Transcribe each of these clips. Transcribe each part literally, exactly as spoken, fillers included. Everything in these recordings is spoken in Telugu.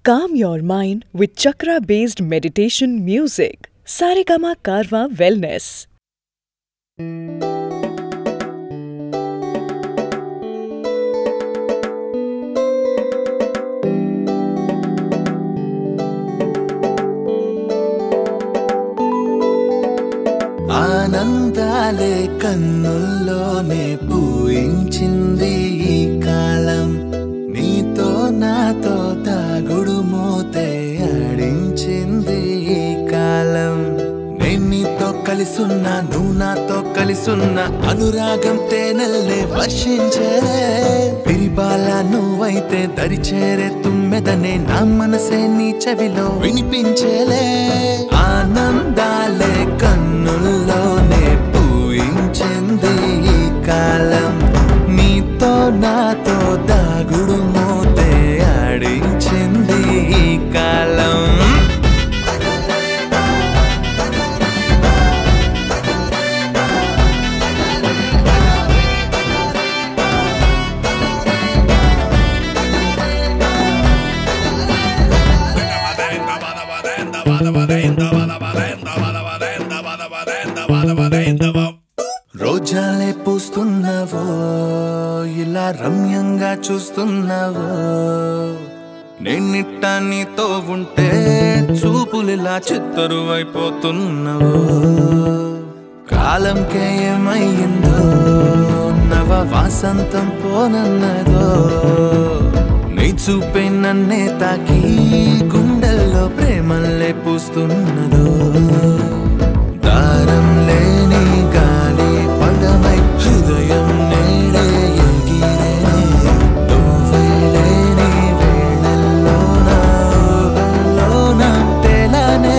Calm your mind with chakra-based meditation music. Saregama Karwa Wellness. ఆనందాలే కన్నుల్లోనే పూయించింది ఈ కాలం నీతో నాతో తాగుడు మోతే ఆడించింది ఈ కాలం నేను నీతో కలిసున్నా నువ్వు నాతో కలిసున్నా అనురాగం తేనెల్లే వర్షించేరే పిరిబాల నువ్వైతే దరిచేరే తుమ్మెదనే నా మనసే నీ చెవిలో వినిపించేలే ఆనందాలే కన్నుల్లోనే పూయించింది ఈ కాలం నీతో నాతో దాగుడు మోతే ఆడించింది ఈ కాలం రోజాలే పూస్తున్నావో ఇలా రమ్యంగా చూస్తున్నావో నేనిట్టా నీతో ఉంటే చూపులిలా చిత్తరువైపోతున్నావో కాలంకే ఏమయ్యిందో నవ వాసంతం పోనన్నదో నీ చూపే నన్నే తాకి గుండెల్లో ప్రేమల్లే పూస్తున్నదో దారం లేని గాలి పడమై హృదయం నేడే ఎగిరే నువ్వే లేని వేళల్లోన ఊహల్లోన తేలనే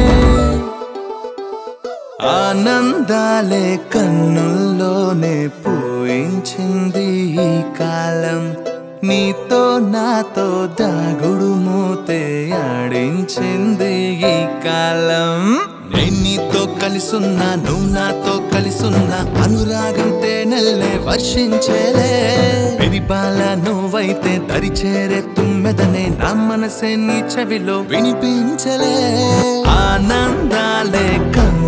ఆనందాలే కన్నుల్లోనే పూయించింది ఈ కాలం నీతో నాతో దాగుడు మోతే ఆడించింది ఈ కాలం నేను నీతో కలిసున్నా నువ్వు నాతో కలిసున్నా అనురాగం తేనెల్లే వర్షించేలే పిరిబాల నువ్వైతే దరిచేరే తుమ్మెదనే నా మనసే నీ చెవిలో వినిపించలే ఆనందాలే కన్ను